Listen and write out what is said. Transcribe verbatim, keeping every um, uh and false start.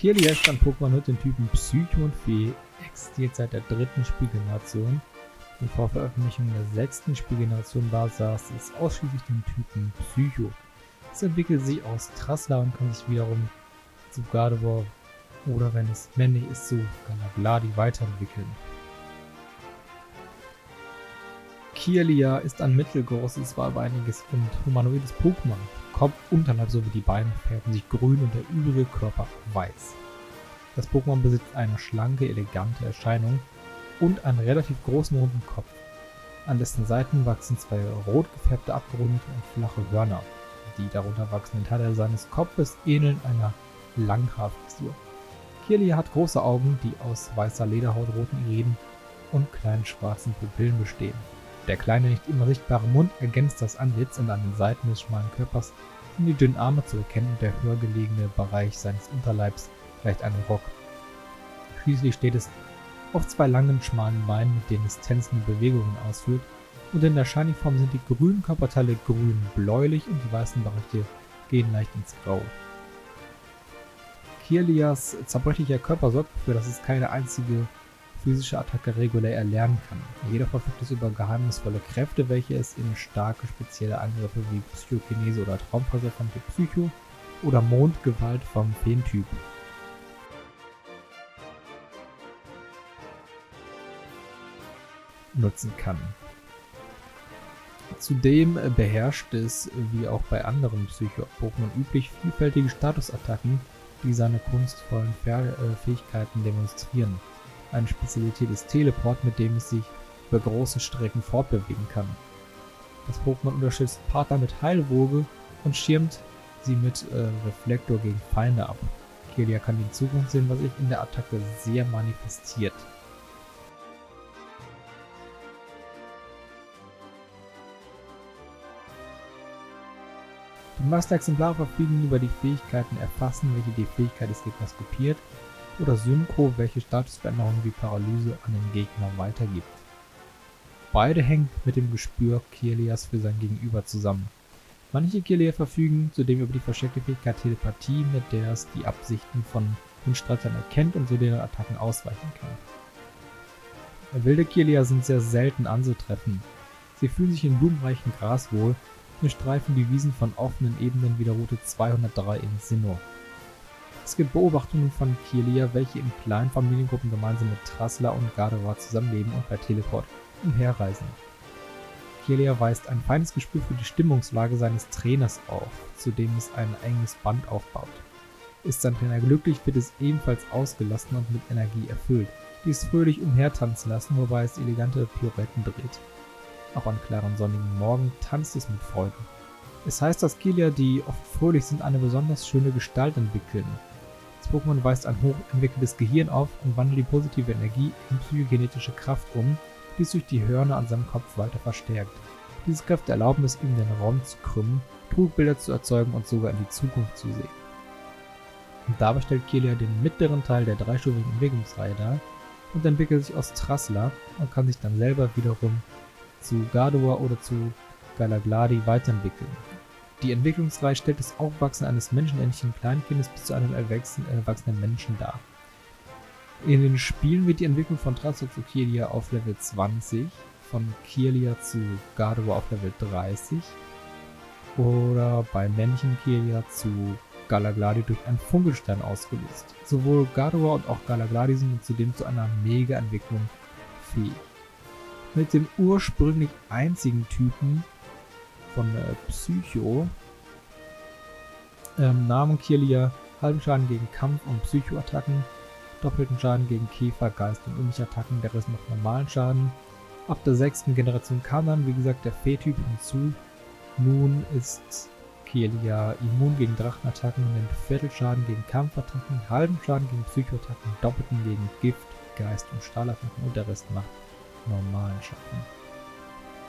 Kirlia ist ein Pokémon mit den Typen Psycho und Fee, existiert seit der dritten Spielgeneration. Und vor Veröffentlichung der sechsten Spielgeneration besaß es ausschließlich den Typen Psycho. Es entwickelt sich aus Trassler und kann sich wiederum zu Gardevoir oder, wenn es männlich ist, zu Galagladi weiterentwickeln. Kirlia ist ein mittelgroßes, zweibeiniges und humanoides Pokémon. Kopf, Unterleib sowie die Beine färben sich grün und der übrige Körper weiß. Das Pokémon besitzt eine schlanke, elegante Erscheinung und einen relativ großen runden Kopf. An dessen Seiten wachsen zwei rot gefärbte, abgerundete und flache Hörner. Die darunter wachsenden Teile seines Kopfes ähneln einer Langhaarfrisur. Kirlia hat große Augen, die aus weißer Lederhaut, roten Iris und kleinen schwarzen Pupillen bestehen. Der kleine, nicht immer sichtbare Mund ergänzt das Antlitz und an den Seiten des schmalen Körpers sind die dünnen Arme zu erkennen und der höher gelegene Bereich seines Unterleibs gleicht einem Rock. Schließlich steht es auf zwei langen, schmalen Beinen, mit denen es tänzende Bewegungen ausführt, und in der Shiny-Form sind die grünen Körperteile grün-bläulich und die weißen Bereiche gehen leicht ins Grau. Kirlias zerbrechlicher Körper sorgt dafür, dass es keine einzige physische Attacke regulär erlernen kann. Jeder verfügt es über geheimnisvolle Kräfte, welche es in starke spezielle Angriffe wie Psychokinese oder Traumfresser vom Typ Psycho oder Mondgewalt vom Feentyp nutzen kann. Zudem beherrscht es, wie auch bei anderen Psycho-Pokémon üblich, vielfältige Statusattacken, die seine kunstvollen Fähigkeiten demonstrieren. Eine Spezialität ist Teleport, mit dem es sich über große Strecken fortbewegen kann. Das Pokémon unterstützt Partner mit Heilwoge und schirmt sie mit äh, Reflektor gegen Feinde ab. Kirlia kann die Zukunft sehen, was sich in der Attacke sehr manifestiert. Die meisten Exemplare verfügen über die Fähigkeiten Erfassen, welche die Fähigkeit des Gegners kopiert, oder Synchro, welche Statusveränderungen wie Paralyse an den Gegner weitergibt. Beide hängen mit dem Gespür Kirlias für sein Gegenüber zusammen. Manche Kirlia verfügen zudem über die versteckte Fähigkeit Telepathie, mit der es die Absichten von Mitstreitern erkennt und so deren Attacken ausweichen kann. Wilde Kirlia sind sehr selten anzutreffen. Sie fühlen sich in blumenreichen Gras wohl und streifen die Wiesen von offenen Ebenen wie der Route zweihundertdrei in Sinnoh. Es gibt Beobachtungen von Kirlia, welche in kleinen Familiengruppen gemeinsam mit Trassler und Gardevoir zusammenleben und bei Teleport umherreisen. Kirlia weist ein feines Gespür für die Stimmungslage seines Trainers auf, zu dem es ein enges Band aufbaut. Ist sein Trainer glücklich, wird es ebenfalls ausgelassen und mit Energie erfüllt, die es fröhlich umhertanzen lassen, wobei es elegante Pirouetten dreht. Auch an klaren sonnigen Morgen tanzt es mit Freude. Es heißt, dass Kirlia, die oft fröhlich sind, eine besonders schöne Gestalt entwickeln. Das Pokémon weist ein hochentwickeltes Gehirn auf und wandelt die positive Energie in psychogenetische Kraft um, die es durch die Hörner an seinem Kopf weiter verstärkt. Diese Kräfte erlauben es ihm, den Raum zu krümmen, Trugbilder zu erzeugen und sogar in die Zukunft zu sehen. Und dabei stellt Kirlia den mittleren Teil der dreistufigen Entwicklungsreihe dar und entwickelt sich aus Trassler und kann sich dann selber wiederum zu Gardevoir oder zu Galagladi weiterentwickeln. Die Entwicklungsreihe stellt das Aufwachsen eines menschenähnlichen Kleinkindes bis zu einem erwachsenen Menschen dar. In den Spielen wird die Entwicklung von Trassler zu Kirlia auf Level zwanzig, von Kirlia zu Gardevoir auf Level dreißig oder bei männlichen Kirlia zu Galagladi durch einen Funkelstein ausgelöst. Sowohl Gardevoir und auch Galagladi sind zudem zu einer Mega-Entwicklung fähig. Mit dem ursprünglich einzigen Typen von äh, Psycho ähm, nahmen Kirlia halben Schaden gegen Kampf- und Psycho-Attacken, doppelten Schaden gegen Käfer, Geist- und Unlicht-Attacken, der Rest macht normalen Schaden. Ab der sechsten Generation kam dann, wie gesagt, der Fee-Typ hinzu. Nun ist Kirlia immun gegen Drachenattacken, nimmt Viertelschaden gegen Kampfattacken, halben Schaden gegen Psycho-Attacken, doppelten gegen Gift, Geist- und Stahlattacken und der Rest macht normalen Schaden.